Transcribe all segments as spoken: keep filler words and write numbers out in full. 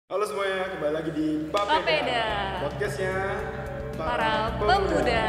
Halo semuanya, kembali lagi di Papeda, Papeda. Podcastnya Para pemuda.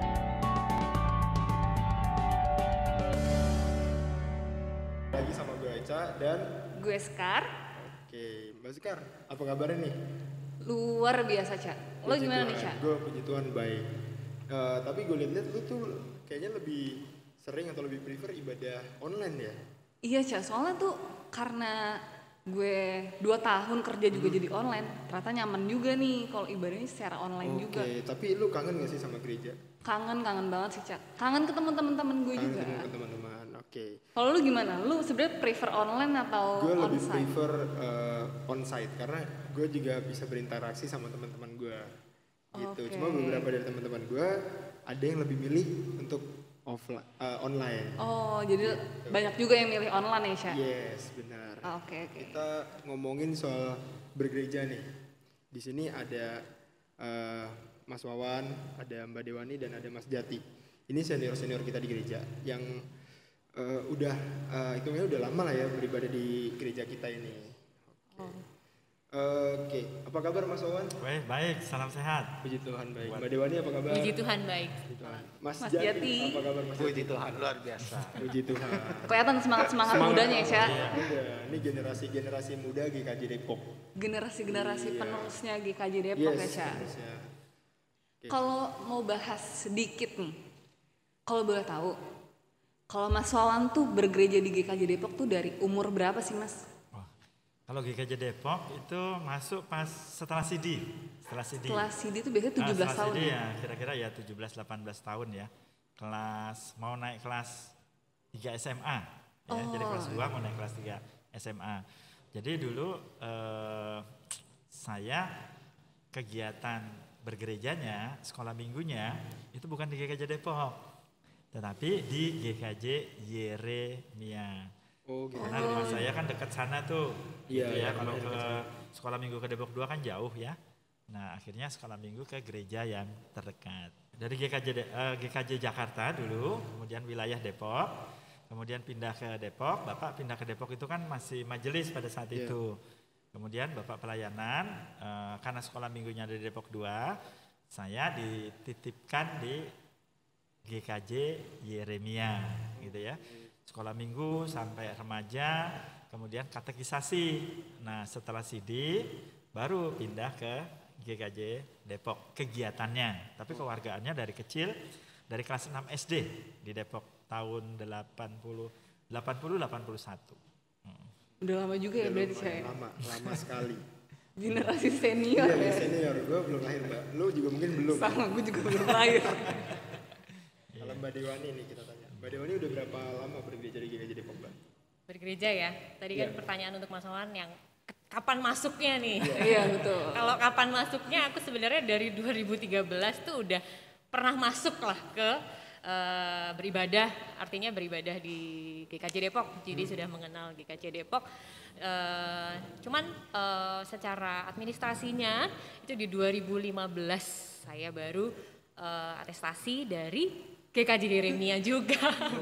Lagi sama gue Eca dan Gue Sekar. Oke, Mbak Sekar, apa kabarnya nih? Luar biasa, Cak. Lo Puji gimana Tuhan. nih, Cak? Gue puji Tuhan baik. Eh, tapi gue liat-liat lu tuh kayaknya lebih sering atau lebih prefer ibadah online ya? Iya, Cak. Soalnya tuh karena gue dua tahun kerja juga Hmm. jadi online, ternyata nyaman juga nih kalau ibadahnya secara online Oke, juga. tapi lu kangen gak sih sama gereja? Kangen, kangen banget sih, Cak. Kangen ketemu teman-teman gue Kangen juga. ketemu teman-teman, oke. Kalau lu gimana? Lu sebenarnya prefer online atau Gue lebih onsite? prefer eh, onsite karena gue juga bisa berinteraksi sama teman-teman gue gitu. Oke. Cuma beberapa dari teman-teman gue ada yang lebih milih untuk offline, online. Oh, jadi banyak juga yang milih online ya, Cak? Yes, benar. Ah, Oke, oke. Kita ngomongin soal bergereja nih. Di sini ada eh, Mas Wawan, ada Mbak Dewani dan ada Mas Jati. Ini senior-senior kita di gereja yang eh, udah eh, hitungnya udah lama lah ya beribadah di gereja kita ini. Oh. Oke, apa kabar Mas Wawan? Baik, baik, salam sehat. Puji Tuhan baik. Mbak Dewani apa kabar? Puji Tuhan baik. Puji Tuhan. Mas, Mas Jati, Jati. apa kabar Mas Puji Jati? Tuhan luar biasa. Puji Tuhan. Kelihatan semangat-semangat mudanya ya, Cak? Muda. Ini generasi-generasi muda G K J Depok. Generasi-generasi Iya. penerusnya G K J Depok ya, Cak? harusnya. Oke. Kalau mau bahas sedikit nih, kalau boleh tahu, kalau Mas Wawan tuh bergereja di G K J Depok tuh dari umur berapa sih, Mas? Wah, kalau G K J Depok itu masuk pas setelah C D, setelah C D. Setelah C D tuh biasanya Ah, tujuh belas setelah tahun C D ya? ya, kira-kira ya tujuh belas delapan belas tahun ya. Kelas mau naik kelas tiga S M A ya, Oh. jadi kelas dua mau naik kelas tiga S M A. Jadi dulu eh, saya kegiatan bergerejanya, sekolah minggunya itu bukan di G K J Depok, tetapi di G K J Yeremia. Oh, gitu. Karena rumah saya kan dekat sana tuh. Iya, Gitu iya, ya, kalau rumahnya ke dekat sana. sekolah minggu ke Depok dua kan jauh ya. Nah, akhirnya sekolah minggu ke gereja yang terdekat. Dari G K J De- eh, G K J Jakarta dulu, kemudian wilayah Depok, kemudian pindah ke Depok. Bapak pindah ke Depok itu kan masih majelis pada saat Iya. itu. Kemudian Bapak pelayanan, eh, karena sekolah minggunya dari Depok dua, saya dititipkan di G K J Yeremia gitu ya. Sekolah minggu sampai remaja, kemudian katekisasi. Nah, setelah C D baru pindah ke G K J Depok kegiatannya. Tapi kewargaannya dari kecil, dari kelas enam S D di Depok tahun delapan puluh delapan puluh delapan puluh satu. Udah lama juga ya Udah berarti, lumayan Cak? lama, lama sekali. Generasi senior Iya, ya? ya, senior. Gue belum lahir, Mbak. Lu juga mungkin belum. Sama, gue juga belum lahir. Kalau Mbak Dewani nih kita tanya. Mbak Dewani udah berapa lama bergereja di G K J Depok, Mbak? Bergereja ya. Tadi kan Iya. pertanyaan untuk Mas Wawan yang ke- kapan masuknya nih? Iya, betul. Kalau kapan masuknya aku sebenarnya dari dua ribu tiga belas tuh udah pernah masuk lah ke eh, beribadah, artinya beribadah di G K J Depok. Jadi sudah mengenal G K J Depok. Eh, cuman eh, secara administrasinya itu di dua ribu lima belas saya baru eh, atestasi dari G K J Yeremia juga.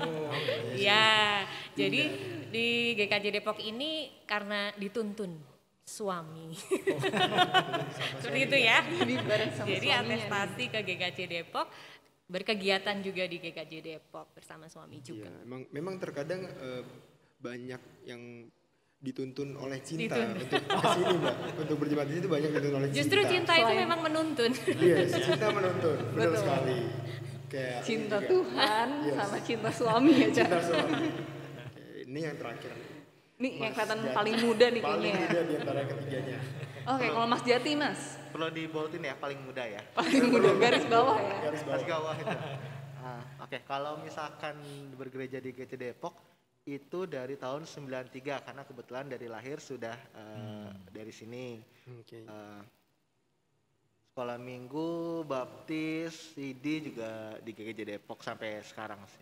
Ya, jadi di G K J Depok ini karena dituntun suami. Seperti itu ya. Jadi bareng sama Jadi suaminya atestasi ke G K J Depok, berkegiatan juga di G K J Depok bersama suami juga. Iya, memang memang terkadang eh, banyak yang dituntun oleh cinta Dituntun. untuk kesini, Mbak. Untuk berjemaat di situ banyak dituntun oleh Justru cinta itu Selain- memang menuntun. Iya, cinta menuntun. Benar Betul. sekali. Kayak Cinta ini juga. Tuhan Yes. sama cinta suami ya, Cak? Cinta suami. Oke, ini yang terakhir. Nih yang Mas kelihatan Jati. paling muda nih Paling kayaknya ya. muda di antara ketiganya. Oke, kalau Mas Jati, Mas. Perlu dibolotin ya paling muda ya. Paling muda, garis bawah ya. Garis Pas bawah. gawah itu. Ah, Oke, kalau misalkan bergereja di G K J Depok itu dari tahun sembilan tiga karena kebetulan dari lahir sudah eh, dari sini. Oke. Eh, sekolah minggu, baptis, C D juga di G K J Depok sampai sekarang sih.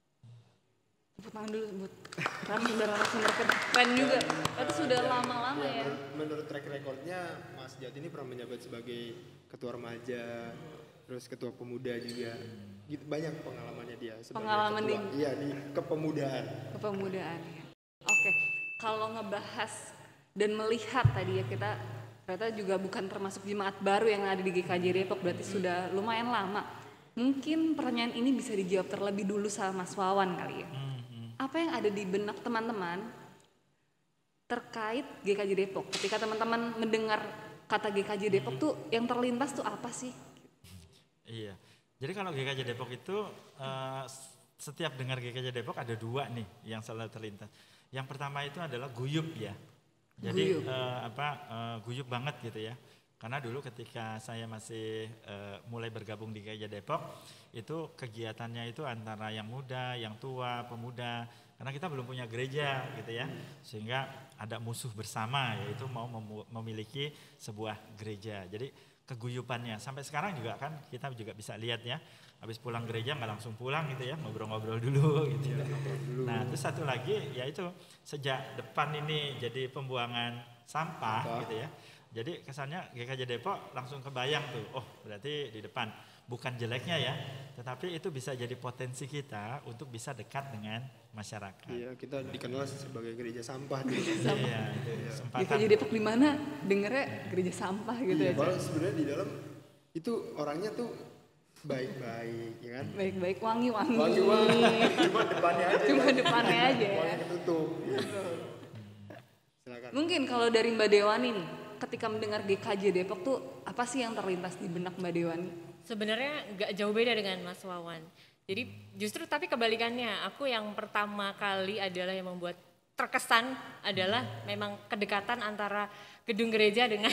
Tepuk tangan dulu buat narasumber keren juga. Itu sudah lama-lama Ya, ya. menurut, menurut track recordnya Mas Jati ini pernah menjabat sebagai ketua remaja, terus ketua pemuda juga. Gitu, banyak pengalamannya dia sebagai Pengalaman ketua. di- Iya, di kepemudaan. Kepemudaan ya. Oke, kalau ngebahas dan melihat tadi ya kita Ternyata juga bukan termasuk jemaat baru yang ada di G K J Depok, berarti sudah lumayan lama. Mungkin pertanyaan ini bisa dijawab terlebih dulu sama Mas Wawan kali ya. Apa yang ada di benak teman-teman terkait G K J Depok? Ketika teman-teman mendengar kata G K J Depok tuh yang terlintas tuh apa sih? Iya. Jadi kalau G K J Depok itu uh, setiap dengar G K J Depok ada dua nih yang selalu terlintas. Yang pertama itu adalah guyup ya. Jadi Guyup. uh, apa uh, guyup banget gitu ya. Karena dulu ketika saya masih uh, mulai bergabung di G K J Depok, itu kegiatannya itu antara yang muda, yang tua, pemuda. Karena kita belum punya gereja gitu ya. Sehingga ada musuh bersama, yaitu mau memu- memiliki sebuah gereja. Jadi keguyupannya sampai sekarang juga kan kita juga bisa lihat ya. Habis pulang gereja nggak langsung pulang gitu ya, ngobrol-ngobrol dulu gitu. Nah, terus satu lagi yaitu sejak depan ini jadi pembuangan sampah gitu ya. Jadi kesannya G K J Depok langsung kebayang tuh, oh berarti di depan. Bukan jeleknya ya, tetapi itu bisa jadi potensi kita untuk bisa dekat dengan masyarakat. Iya, kita dikenal sebagai gereja sampah. Di Iya, itu G K J kesempatan. Depok di mana dengernya gereja sampah gitu iya, ya. padahal sebenarnya di dalam itu orangnya tuh baik-baik, ya kan? Baik-baik, wangi-wangi. Wangi-wangi, cuma depannya aja. Cuma Bang. depannya aja ya. Wangi ketutup. Gitu. Silakan. Mungkin kalau dari Mbak Dewani nih, ketika mendengar G K J Depok tuh apa sih yang terlintas di benak Mbak Dewani? Sebenarnya nggak jauh beda dengan Mas Wawan. Jadi justru tapi kebalikannya, aku yang pertama kali adalah yang membuat terkesan adalah memang kedekatan antara gedung gereja dengan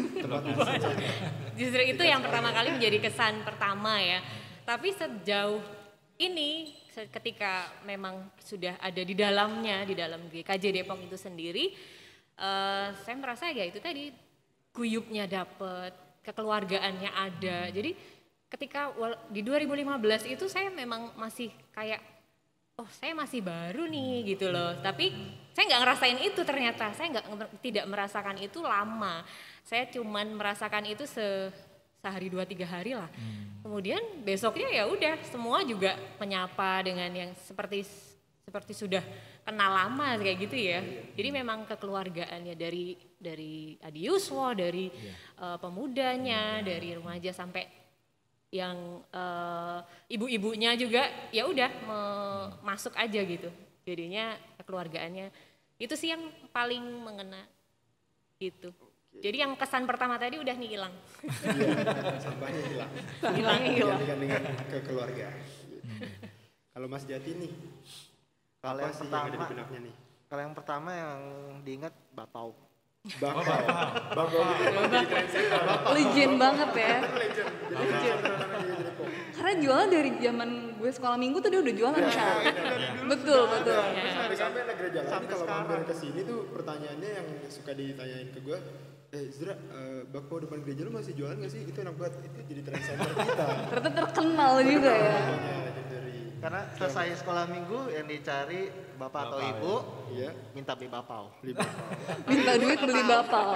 justru itu yang pertama kali menjadi kesan pertama ya. Tapi sejauh ini se- ketika memang sudah ada di dalamnya, di dalam G K J Depok itu sendiri, eh, saya merasa ya itu tadi guyupnya dapet, kekeluargaannya ada. Jadi ketika wal- di dua ribu lima belas itu saya memang masih kayak oh saya masih baru nih gitu loh, tapi saya nggak ngerasain itu ternyata, saya nggak nge- tidak merasakan itu lama, saya cuman merasakan itu se sehari dua tiga hari lah, kemudian besoknya ya udah semua juga menyapa dengan yang seperti seperti sudah kenal lama kayak gitu ya, jadi memang kekeluargaannya dari dari Adi Yuswo, dari eh, pemudanya, dari remaja sampai yang eh, ibu-ibunya juga ya udah me- masuk aja gitu, jadinya kekeluargaannya itu sih yang paling mengena gitu. Jadi yang kesan pertama tadi udah nih hilang. Iya, sampahnya hilang. Hilangnya hilang. Dengan dengan ke keluarga. Gitu. Kalau Mas Jati nih, Kalau apa yang sih yang ada di pertama, benaknya nih? kalau yang pertama yang diingat Bapau. Bakau. Bakau itu emang jadi trendsetter. Legend banget ya. Legend. Jadi legend. Karena jualan dari zaman gue sekolah minggu tuh dia udah jualan kan. Betul, betul. Sampai sampai anak gereja lain Sampai kalau sekarang. mampir ke sini tuh pertanyaannya yang suka ditanyain ke gue, eh Zra, eh, bakpao depan gereja lu masih jualan gak sih? Itu enak banget. Itu jadi trendsetter kita. Ternyata terkenal juga ya. Makanya legendary. Karena selesai sekolah minggu yang dicari bapak atau ibu, Iya. minta beli Bapau. Beli bakpao. Minta duit beli bapau.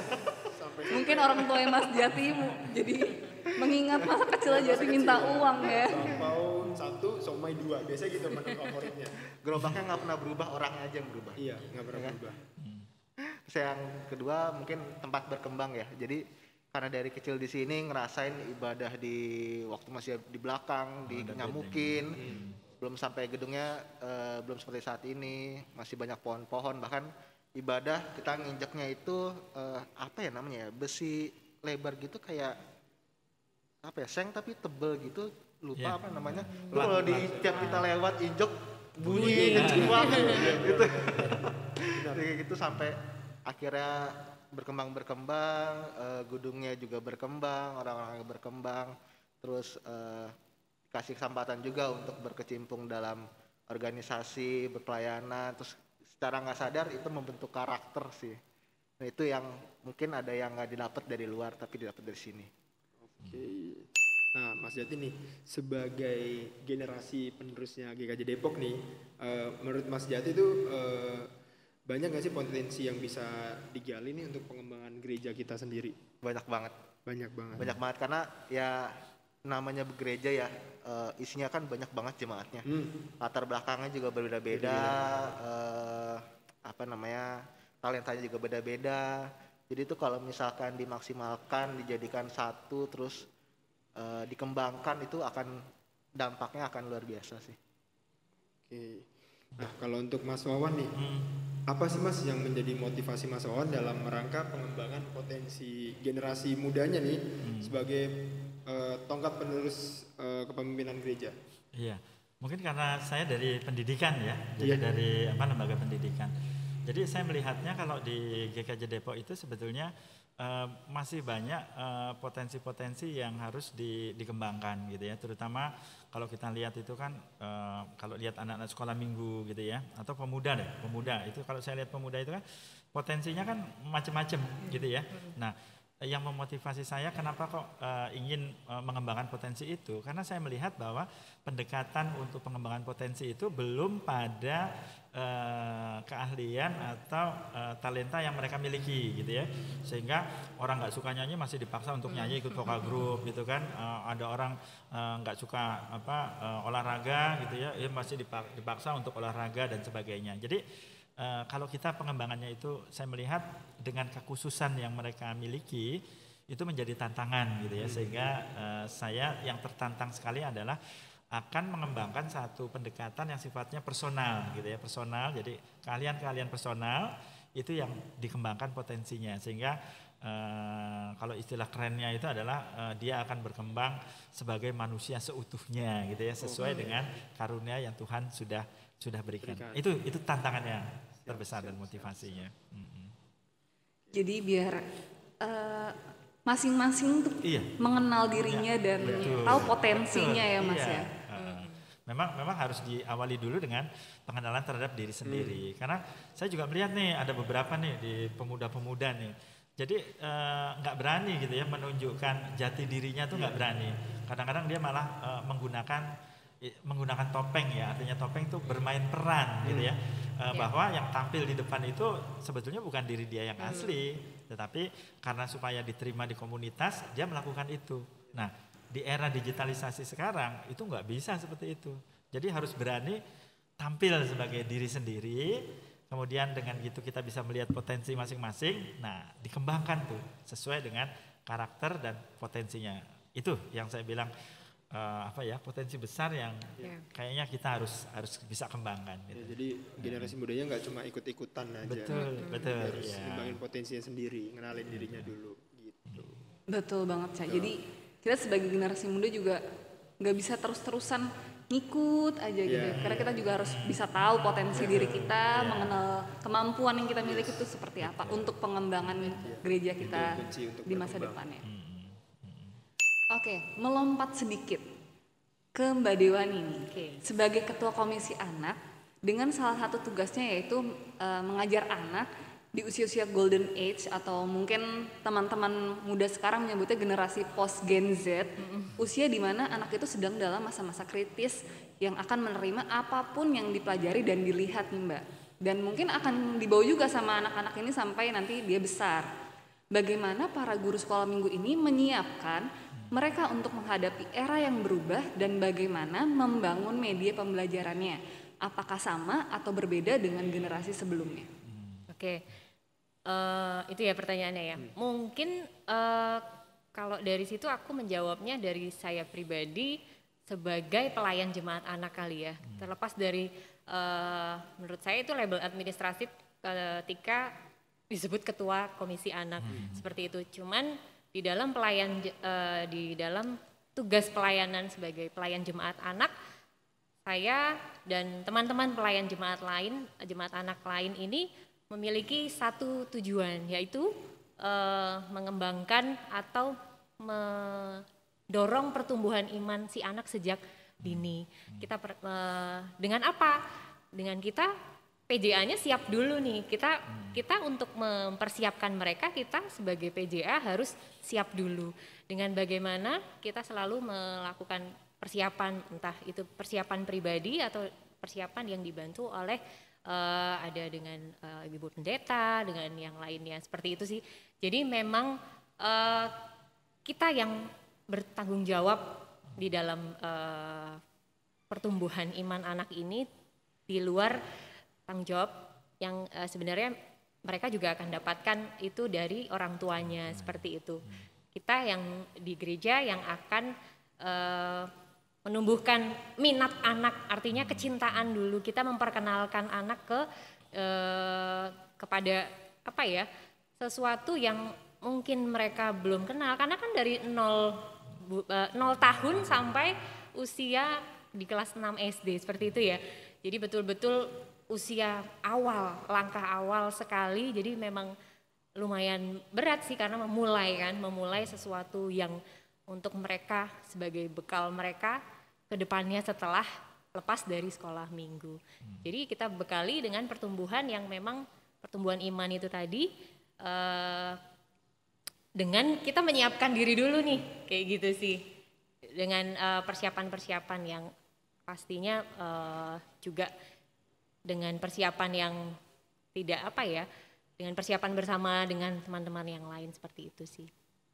Mungkin orang tua Mas Jati mu- jadi mengingat masa kecil Jati minta uang ya. Bakpao satu, somai dua. Biasanya gitu menu favoritnya. Gerobaknya nggak pernah berubah, orangnya aja yang berubah. Iya, nggak pernah berubah. Terus yang kedua mungkin tempat berkembang ya. Jadi karena dari kecil di sini ngerasain ibadah di waktu masih di belakang, di nyamukin, belum sampai gedungnya eh, belum seperti saat ini, masih banyak pohon-pohon, bahkan ibadah kita nginjeknya itu eh, apa ya namanya ya, besi lebar gitu kayak apa ya, seng tapi tebel gitu, lupa Ya. apa namanya. Itu kalau di tiap kita lewat injek bunyi kenceng banget gitu. Kayak gitu sampai akhirnya berkembang berkembang, eh, gedungnya juga berkembang, orang-orangnya berkembang, terus eh, kasih kesempatan juga untuk berkecimpung dalam organisasi, berpelayanan, terus secara nggak sadar itu membentuk karakter sih. Nah itu yang mungkin ada yang nggak didapat dari luar tapi didapat dari sini. Oke. Nah, Mas Jati nih sebagai generasi penerusnya G K J Depok nih, eh, menurut Mas Jati tuh eh, banyak nggak sih potensi yang bisa digali nih untuk pengembangan gereja kita sendiri? Banyak banget, Banyak banget. banyak banget karena ya namanya gereja ya, eh, isinya kan banyak banget jemaatnya. Hmm. Latar belakangnya juga berbeda-beda, eh, apa namanya, talentanya juga beda-beda. Jadi itu kalau misalkan dimaksimalkan, dijadikan satu, terus uh, dikembangkan, itu akan dampaknya akan luar biasa sih. Oke. Nah kalau untuk Mas Wawan nih, Hmm. apa sih Mas yang menjadi motivasi Mas Wawan dalam rangka pengembangan potensi generasi mudanya nih Hmm. sebagai uh, tongkat penerus uh, kepemimpinan gereja? Iya, mungkin karena saya dari pendidikan ya, jadi Iya. dari apa lembaga pendidikan. Jadi saya melihatnya kalau di G K J Depok itu sebetulnya eh, masih banyak eh, potensi-potensi yang harus di- dikembangkan gitu ya, terutama kalau kita lihat itu kan eh, kalau lihat anak-anak sekolah minggu gitu ya, atau pemuda deh, pemuda itu kalau saya lihat pemuda itu kan potensinya kan macam-macam gitu ya. Nah, yang memotivasi saya kenapa kok uh, ingin uh, mengembangkan potensi itu, karena saya melihat bahwa pendekatan untuk pengembangan potensi itu belum pada uh, keahlian atau uh, talenta yang mereka miliki gitu ya, sehingga orang nggak suka nyanyi masih dipaksa untuk nyanyi ikut vokal group gitu kan. Uh, ada orang nggak uh, suka apa uh, olahraga gitu ya, ya masih dipaksa untuk olahraga dan sebagainya. Jadi Uh, kalau kita pengembangannya itu saya melihat dengan kekhususan yang mereka miliki itu menjadi tantangan gitu ya, sehingga uh, saya yang tertantang sekali adalah akan mengembangkan satu pendekatan yang sifatnya personal gitu ya, personal. Jadi keahlian-keahlian personal itu yang dikembangkan potensinya, sehingga uh, kalau istilah kerennya itu adalah uh, dia akan berkembang sebagai manusia seutuhnya gitu ya, sesuai dengan karunia yang Tuhan sudah sudah berikan. Berikan. Itu itu tantangannya terbesar dan motivasinya. Mm-hmm. Jadi biar uh, masing-masing tuh Iya. mengenal dirinya Iya, dan betul. tahu potensinya Betul, ya Mas iya. ya. Uh, memang memang harus diawali dulu dengan pengenalan terhadap diri sendiri. Karena saya juga melihat nih ada beberapa nih di pemuda-pemuda nih. Jadi uh, nggak berani gitu ya menunjukkan jati dirinya tuh nggak berani. Kadang-kadang dia malah uh, menggunakan menggunakan topeng ya, artinya topeng itu bermain peran gitu ya, e, bahwa yang tampil di depan itu sebetulnya bukan diri dia yang asli, tetapi karena supaya diterima di komunitas dia melakukan itu. Nah di era digitalisasi sekarang itu nggak bisa seperti itu, jadi harus berani tampil sebagai diri sendiri, kemudian dengan gitu kita bisa melihat potensi masing-masing, nah dikembangkan tuh sesuai dengan karakter dan potensinya. Itu yang saya bilang Uh, apa ya, potensi besar yang Yeah. kayaknya kita harus harus bisa kembangkan gitu. Ya, jadi generasi mudanya nggak cuma ikut-ikutan aja. Betul, betul. Dia harus Ya. ngembangin potensinya sendiri, ngenalin dirinya dulu gitu. Betul banget Cak. Jadi kita sebagai generasi muda juga nggak bisa terus-terusan ngikut aja gitu. Yeah. Karena kita juga harus bisa tahu potensi diri kita, mengenal kemampuan yang kita miliki itu seperti apa untuk pengembangan gereja kita kunci untuk di masa berkembang. depannya. Oke, melompat sedikit ke Mbak Dewani nih. Oke. Sebagai ketua komisi anak, dengan salah satu tugasnya yaitu uh, mengajar anak di usia-usia golden age, atau mungkin teman-teman muda sekarang menyebutnya generasi post Gen Z, usia di mana anak itu sedang dalam masa-masa kritis yang akan menerima apapun yang dipelajari dan dilihat nih Mbak. Dan mungkin akan dibawa juga sama anak-anak ini sampai nanti dia besar. Bagaimana para guru sekolah minggu ini menyiapkan mereka untuk menghadapi era yang berubah dan bagaimana membangun media pembelajarannya? Apakah sama atau berbeda dengan generasi sebelumnya? Oke, Eh, itu ya pertanyaannya ya. Mungkin eh, kalau dari situ aku menjawabnya dari saya pribadi sebagai pelayan jemaat anak kali ya. Terlepas dari eh, menurut saya itu label administratif ketika disebut ketua komisi anak seperti itu. Cuman di dalam pelayan uh, di dalam tugas pelayanan sebagai pelayan jemaat anak, saya dan teman-teman pelayan jemaat lain, jemaat anak lain ini memiliki satu tujuan, yaitu uh, mengembangkan atau mendorong pertumbuhan iman si anak sejak dini. Kita per, uh, dengan apa? Dengan kita P J A-nya siap dulu nih. Kita kita untuk mempersiapkan mereka, kita sebagai P J A harus siap dulu. Dengan bagaimana kita selalu melakukan persiapan, entah itu persiapan pribadi atau persiapan yang dibantu oleh uh, ada dengan uh, Ibu Pendeta, dengan yang lainnya. Seperti itu sih. Jadi memang uh, kita yang bertanggung jawab di dalam uh, pertumbuhan iman anak ini di luar tanggung jawab yang uh, sebenarnya mereka juga akan dapatkan itu dari orang tuanya seperti itu. Kita yang di gereja yang akan uh, menumbuhkan minat anak, artinya kecintaan dulu. Kita memperkenalkan anak ke uh, kepada apa ya, sesuatu yang mungkin mereka belum kenal, karena kan dari nol, uh, nol tahun sampai usia di kelas enam S D seperti itu ya. Jadi betul-betul usia awal, langkah awal sekali, jadi memang lumayan berat sih karena memulai kan, memulai sesuatu yang untuk mereka sebagai bekal mereka ke depannya setelah lepas dari sekolah minggu. Jadi kita bekali dengan pertumbuhan yang memang pertumbuhan iman itu tadi, eh, dengan kita menyiapkan diri dulu nih, kayak gitu sih, dengan eh, persiapan-persiapan yang pastinya eh, juga dengan persiapan yang tidak apa ya, dengan persiapan bersama dengan teman-teman yang lain seperti itu sih.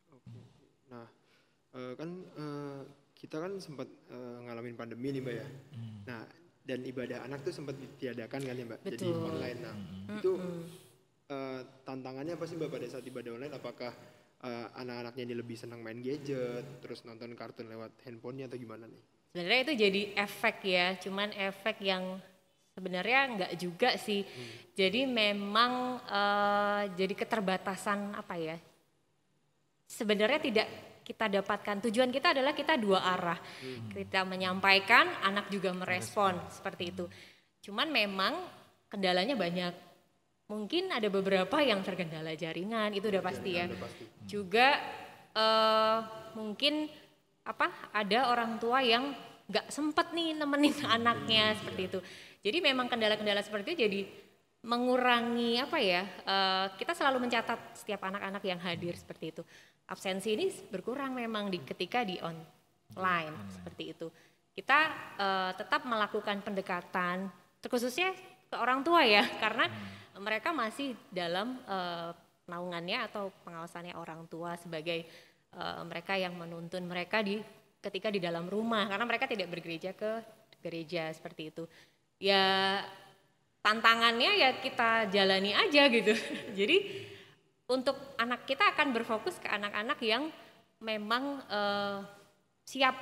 Nah, uh, kan uh, kita kan sempat uh, ngalamin pandemi nih Mbak ya. Hmm. Nah, dan ibadah anak tuh sempat ditiadakan kan ya Mbak, Betul. jadi online. Nah, hmm. itu uh, tantangannya apa sih Mbak pada saat ibadah online? Apakah uh, anak-anaknya ini lebih senang main gadget, terus nonton kartun lewat handphonenya atau gimana nih? Sebenarnya itu jadi efek ya, cuman efek yang sebenarnya enggak juga sih. Hmm. Jadi memang uh, jadi keterbatasan apa ya? Sebenarnya tidak kita dapatkan. Tujuan kita adalah kita dua arah. Hmm. Kita menyampaikan, anak juga merespon hmm. seperti itu. Cuman memang kendalanya banyak. Mungkin ada beberapa yang terkendala jaringan, itu udah pasti ya. Pasti. Juga uh, mungkin apa? Ada orang tua yang nggak sempet nih nemenin hmm. anaknya seperti itu. Jadi memang kendala-kendala seperti itu jadi mengurangi apa ya, uh, kita selalu mencatat setiap anak-anak yang hadir seperti itu. Absensi ini berkurang memang di ketika di online seperti itu. Kita uh, tetap melakukan pendekatan, terkhususnya ke orang tua ya, karena mereka masih dalam uh, naungannya atau pengawasannya orang tua sebagai uh, mereka yang menuntun mereka di ketika di dalam rumah, karena mereka tidak bergereja ke gereja seperti itu. Ya tantangannya ya kita jalani aja gitu. Jadi untuk anak kita akan berfokus ke anak-anak yang memang uh, siap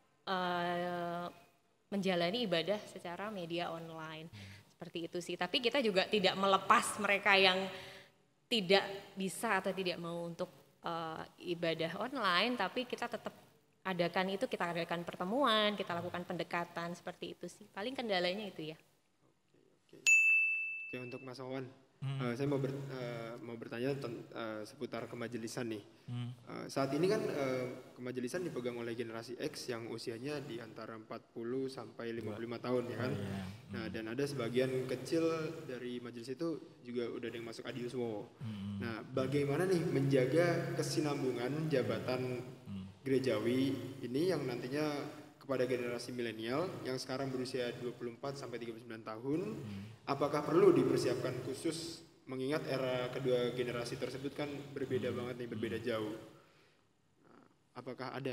uh, menjalani ibadah secara media online. Seperti itu sih. Tapi kita juga tidak melepas mereka yang tidak bisa atau tidak mau untuk uh, ibadah online, tapi kita tetap adakan itu, kita adakan pertemuan, kita lakukan pendekatan seperti itu sih. Paling kendalanya itu ya. Oke, oke. Oke, untuk Mas Wawan, hmm. uh, saya mau ber, uh, mau bertanya tentang uh, seputar kemajelisan nih. Hmm. Uh, saat ini kan uh, kemajelisan dipegang oleh generasi X yang usianya di antara empat puluh sampai lima puluh lima tahun ya kan. Oh, iya. hmm. Nah, dan ada sebagian kecil dari majelis itu juga udah ada yang masuk Adiuswo. Hmm. Nah, bagaimana nih menjaga kesinambungan jabatan gerejawi ini yang nantinya kepada generasi milenial yang sekarang berusia dua puluh empat sampai tiga puluh sembilan tahun, hmm. apakah perlu dipersiapkan khusus mengingat era kedua generasi tersebut kan berbeda hmm. banget nih, berbeda jauh. Nah, apakah ada?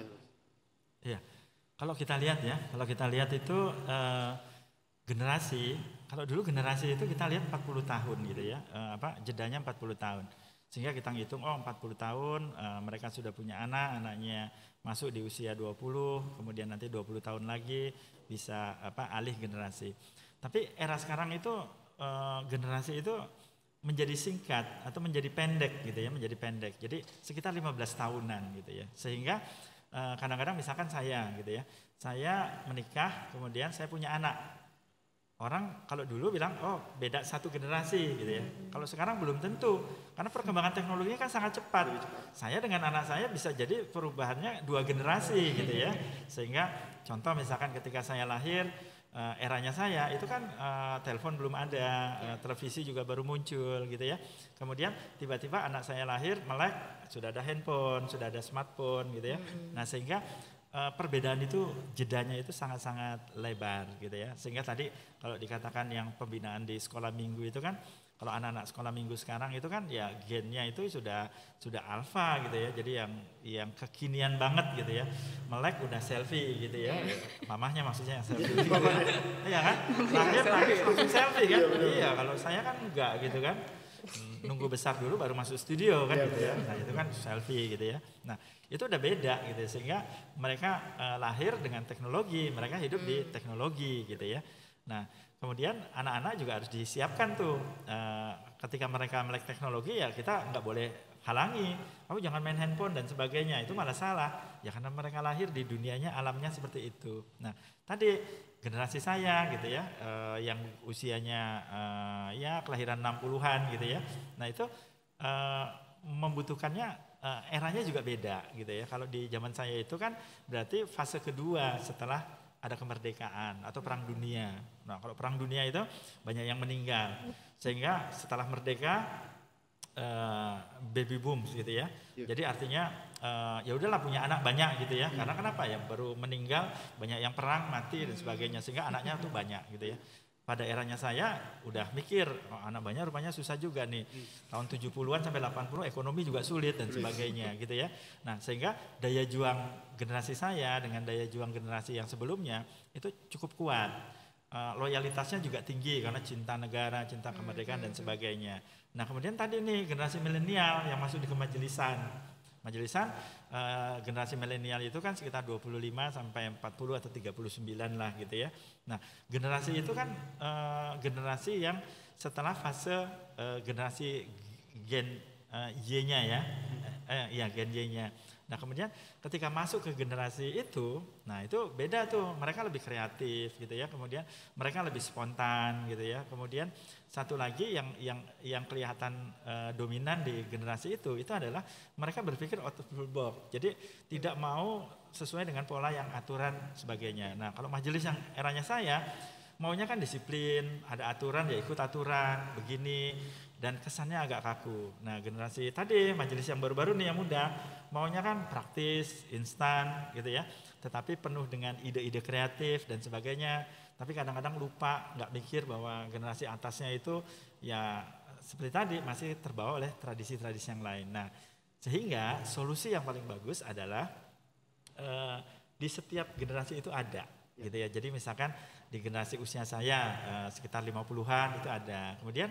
Iya. Kalau kita lihat ya, kalau kita lihat itu eh, generasi, kalau dulu generasi itu kita lihat empat puluh tahun gitu ya, eh, apa jedanya empat puluh tahun. Sehingga kita ngitung, oh empat puluh tahun uh, mereka sudah punya anak, anaknya masuk di usia dua puluh, kemudian nanti dua puluh tahun lagi bisa apa alih generasi. Tapi era sekarang itu uh, generasi itu menjadi singkat atau menjadi pendek gitu ya, menjadi pendek. Jadi sekitar lima belas tahunan gitu ya. Sehingga uh, kadang-kadang misalkan saya gitu ya, saya menikah kemudian saya punya anak. Orang kalau dulu bilang, oh beda satu generasi gitu ya. Hmm. Kalau sekarang belum tentu, karena perkembangan teknologinya kan sangat cepat. Saya dengan anak saya bisa jadi perubahannya dua generasi gitu ya. Sehingga contoh misalkan ketika saya lahir, uh, eranya saya itu kan uh, telepon belum ada, uh, televisi juga baru muncul gitu ya. Kemudian tiba-tiba anak saya lahir, melek, sudah ada handphone, sudah ada smartphone gitu ya. Hmm. Nah sehingga Uh, perbedaan itu jedanya itu sangat-sangat lebar gitu ya, sehingga tadi kalau dikatakan yang pembinaan di sekolah minggu itu kan, kalau anak-anak sekolah minggu sekarang itu kan ya gennya itu sudah sudah alfa gitu ya, jadi yang yang kekinian banget gitu ya, melek udah selfie gitu ya, mamahnya maksudnya yang selfie gitu ya, iya kan, lahir lahir langsung selfie kan, iya kalau saya kan enggak gitu kan. nunggu besar dulu baru masuk studio kan Iya, gitu ya. Nah itu kan selfie gitu ya. Nah itu udah beda gitu ya. Sehingga mereka uh, lahir dengan teknologi, mereka hidup hmm. di teknologi gitu ya. Nah kemudian anak-anak juga harus disiapkan tuh uh, ketika mereka melek teknologi ya kita nggak boleh halangi, kamu jangan main handphone dan sebagainya, itu malah salah ya karena mereka lahir di dunianya alamnya seperti itu. Nah tadi generasi saya gitu ya uh, yang usianya uh, ya kelahiran enam puluhan gitu ya, nah itu uh, membutuhkannya uh, eranya juga beda gitu ya. Kalau di zaman saya itu kan berarti fase kedua setelah ada kemerdekaan atau perang dunia. Nah kalau perang dunia itu banyak yang meninggal sehingga setelah merdeka Uh, baby boom gitu ya. Yeah. Jadi artinya uh, ya udahlah punya anak banyak gitu ya. Hmm. Karena kenapa ya baru meninggal banyak yang perang mati dan sebagainya sehingga anaknya tuh banyak gitu ya. Pada eranya saya udah mikir oh, anak banyak rupanya susah juga nih. Hmm. Tahun tujuh puluhan sampai delapan puluh ekonomi juga sulit dan sebagainya gitu ya. Nah, sehingga daya juang generasi saya dengan daya juang generasi yang sebelumnya itu cukup kuat. Uh, loyalitasnya juga tinggi karena cinta negara, cinta kemerdekaan dan sebagainya. Nah kemudian tadi nih generasi milenial yang masuk di kemajelisan, majelisan uh, generasi milenial itu kan sekitar dua puluh lima sampai empat puluh atau tiga puluh sembilan lah gitu ya. Nah generasi itu kan uh, generasi yang setelah fase uh, generasi gen uh, Y-nya ya, eh, ya gen Y-nya. Nah kemudian ketika masuk ke generasi itu, nah itu beda tuh, mereka lebih kreatif gitu ya, kemudian mereka lebih spontan gitu ya, kemudian satu lagi yang yang yang kelihatan uh, dominan di generasi itu itu adalah mereka berpikir out of the box, jadi tidak mau sesuai dengan pola yang aturan sebagainya. Nah kalau majelis yang eranya saya maunya kan disiplin, ada aturan ya ikut aturan begini. Dan kesannya agak kaku. Nah generasi tadi majelis yang baru-baru nih yang muda maunya kan praktis, instan gitu ya. Tetapi penuh dengan ide-ide kreatif dan sebagainya. Tapi kadang-kadang lupa, nggak mikir bahwa generasi atasnya itu ya seperti tadi masih terbawa oleh tradisi-tradisi yang lain. Nah sehingga solusi yang paling bagus adalah eh, di setiap generasi itu ada gitu ya. Jadi misalkan di generasi usia saya eh, sekitar lima puluhan itu ada. Kemudian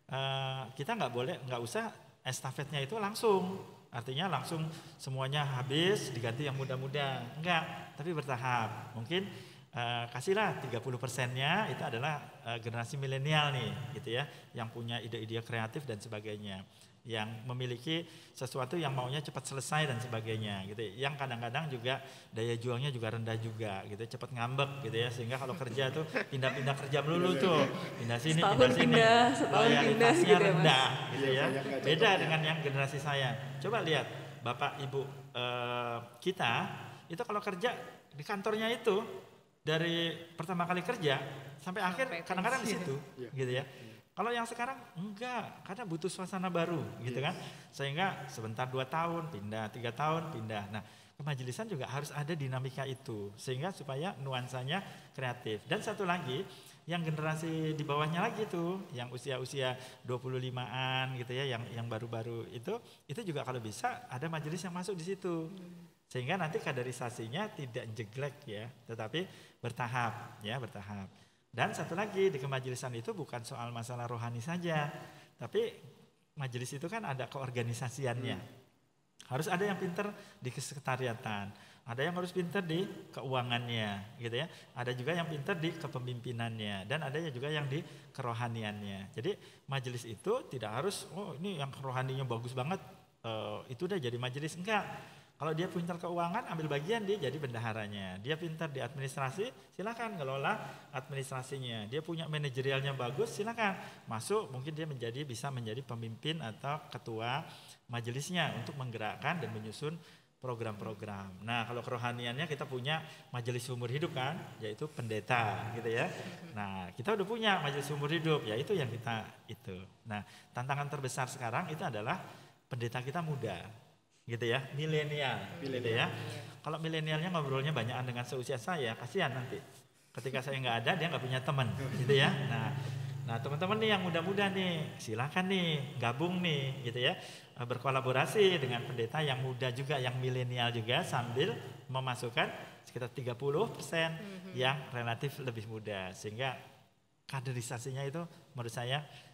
Uh, kita nggak boleh, nggak usah estafetnya itu langsung, artinya langsung semuanya habis diganti yang muda-muda, enggak, tapi bertahap. Mungkin uh, kasihlah tiga puluh persennya itu adalah uh, generasi milenial nih, gitu ya, yang punya ide-ide kreatif dan sebagainya, yang memiliki sesuatu yang maunya cepat selesai dan sebagainya, gitu. Yang kadang-kadang juga daya juangnya juga rendah juga, gitu, cepat ngambek, gitu ya, sehingga kalau kerja tuh pindah-pindah kerja melulu tuh, pindah sini, setahun pindah sini, pindah, setahun pindah, loyalitasnya gitu ya, rendah, Mas. gitu ya. Beda dengan yang generasi saya. Coba lihat bapak ibu eh, kita itu kalau kerja di kantornya itu dari pertama kali kerja sampai akhir kadang-kadang di situ, gitu ya. Kalau yang sekarang enggak, karena butuh suasana baru gitu kan. Sehingga sebentar dua tahun pindah, tiga tahun pindah. Nah kemajelisan juga harus ada dinamika itu. Sehingga supaya nuansanya kreatif. Dan satu lagi, yang generasi di bawahnya lagi tuh, yang usia-usia dua puluh limaan gitu ya, yang yang baru-baru itu, itu juga kalau bisa ada majelis yang masuk di situ. Sehingga nanti kaderisasinya tidak jeglek ya, tetapi bertahap ya, bertahap. Dan satu lagi di kemajelisan itu bukan soal masalah rohani saja, tapi majelis itu kan ada keorganisasiannya. Hmm. Harus ada yang pinter di kesekretariatan, ada yang harus pinter di keuangannya, gitu ya. Ada juga yang pinter di kepemimpinannya, dan ada juga yang di kerohaniannya. Jadi majelis itu tidak harus, oh ini yang kerohaninya bagus banget, uh, itu udah jadi majelis, enggak. Kalau dia pintar keuangan, ambil bagian dia jadi bendaharanya. Dia pintar di administrasi, silakan kelola administrasinya. Dia punya manajerialnya bagus, silakan masuk. Mungkin dia menjadi bisa menjadi pemimpin atau ketua majelisnya untuk menggerakkan dan menyusun program-program. Nah, kalau kerohaniannya kita punya majelis umur hidup kan, yaitu pendeta, gitu ya. Nah, kita udah punya majelis umur hidup, yaitu yang kita itu. Nah, tantangan terbesar sekarang itu adalah pendeta kita muda. Gitu ya, milenial, gitu ya. Kalau milenialnya ngobrolnya banyakan dengan seusia saya, kasihan nanti. Ketika saya nggak ada, dia nggak punya teman, gitu ya. Nah, nah teman-teman nih yang muda-muda nih, silakan nih gabung nih, gitu ya, berkolaborasi dengan pendeta yang muda juga, yang milenial juga, sambil memasukkan sekitar tiga puluh persen yang relatif lebih muda, sehingga kaderisasinya itu menurut saya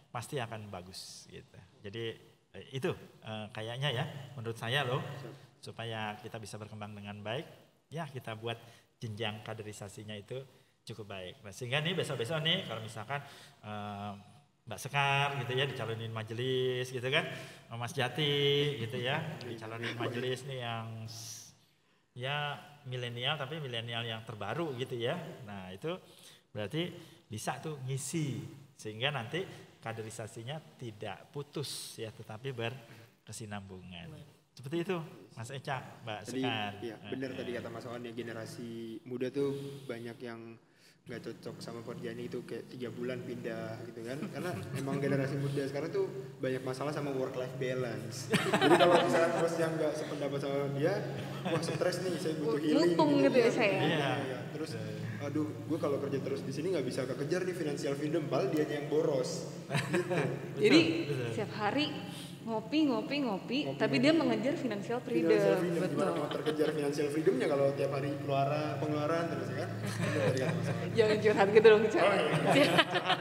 pasti akan bagus gitu. Jadi eh, itu eh, kayaknya ya menurut saya loh, supaya kita bisa berkembang dengan baik, ya kita buat jenjang kaderisasinya itu cukup baik. Nah, sehingga nih besok-besok nih kalau misalkan eh, Mbak Sekar gitu ya dicalonin majelis gitu kan, Mas Jati gitu ya dicalonin majelis nih yang ya milenial tapi milenial yang terbaru gitu ya. Nah itu berarti bisa tuh ngisi sehingga nanti kaderisasinya tidak putus ya tetapi berkesinambungan. Seperti itu Mas Eca, Mbak Tadi, Sekar. iya, benar tadi kata Mas Wawan ya, generasi muda tuh banyak yang nggak cocok sama pekerjaan itu, kayak tiga bulan pindah gitu kan, karena emang generasi muda sekarang tuh banyak masalah sama work life balance. Jadi kalau misalnya bos yang nggak sependapat sama dia, wah stres nih, saya butuh healing Mumpung gitu ya saya. Iya, iya. Terus aduh gue kalau kerja terus di sini nggak bisa kekejar nih financial freedom, padahal dia yang boros gitu. Jadi setiap hari ngopi ngopi ngopi, Ngopi, tapi ngopi. dia mengejar financial freedom. Financial freedom, Betul. gimana mau terkejar financial freedomnya kalau tiap hari keluaran pengeluaran terus ya kan. Itu tadi kata Mas Wawan. Jangan curhat gitu dong, Ca. Oh, iya.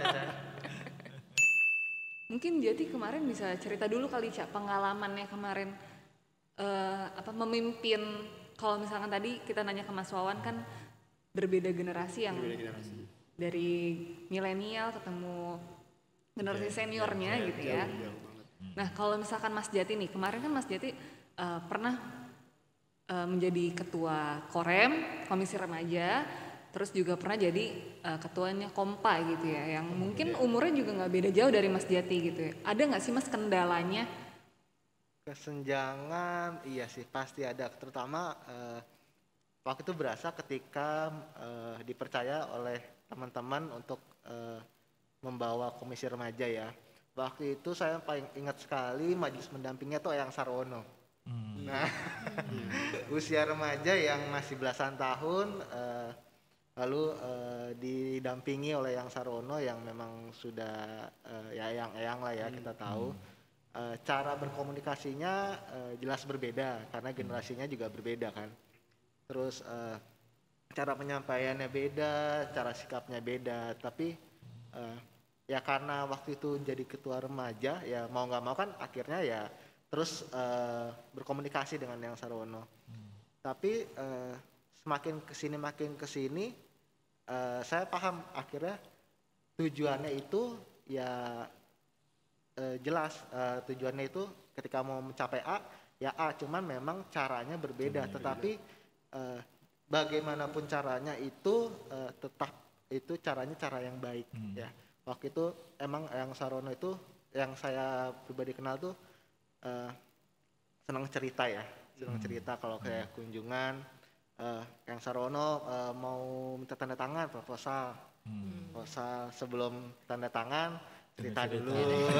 Mungkin Jati kemarin bisa cerita dulu kali, Ca, pengalamannya kemarin eh, apa memimpin. Kalau misalkan tadi kita nanya ke Mas Wawan kan berbeda generasi yang Berbeda generasi. dari milenial ketemu generasi seniornya gitu ya. Jauh, jauh banget. Nah kalau misalkan Mas Jati nih, kemarin kan Mas Jati eh, pernah eh, menjadi ketua Korem, Komisi Remaja, terus juga pernah jadi eh, ketuanya Kompa gitu ya, yang mungkin umurnya juga nggak beda jauh dari Mas Jati gitu ya. Ada nggak sih Mas kendalanya? Kesenjangan, iya sih pasti ada, terutama eh, waktu itu berasa ketika eh, dipercaya oleh teman-teman untuk eh, membawa komisi remaja ya. Waktu itu saya paling ingat sekali majelis mendampingnya tuh Eyang Sarwono. Hmm. Nah, usia remaja yang masih belasan tahun, eh, lalu eh, didampingi oleh Eyang Sarwono yang memang sudah eh, ya eyang-eyang lah ya kita tahu. Eh, cara berkomunikasinya eh, jelas berbeda karena generasinya juga berbeda kan. Terus eh, cara penyampaiannya beda, cara sikapnya beda, tapi eh, ya karena waktu itu jadi ketua remaja ya mau nggak mau kan akhirnya ya terus eh, berkomunikasi dengan Eyang Sarwono. Hmm. Tapi eh, semakin kesini makin kesini eh, saya paham akhirnya tujuannya itu ya eh, jelas eh, tujuannya itu ketika mau mencapai A ya A, cuman memang caranya berbeda. Caranya tetapi eh, bagaimanapun caranya itu eh, tetap itu caranya cara yang baik hmm. ya. Waktu itu emang Eyang Sarwono itu yang saya pribadi kenal tuh uh, senang cerita ya, senang hmm. cerita kalau kayak kunjungan uh, Eyang Sarwono uh, mau minta tanda tangan proposal, hmm. proposal sebelum tanda tangan cerita, cerita dulu,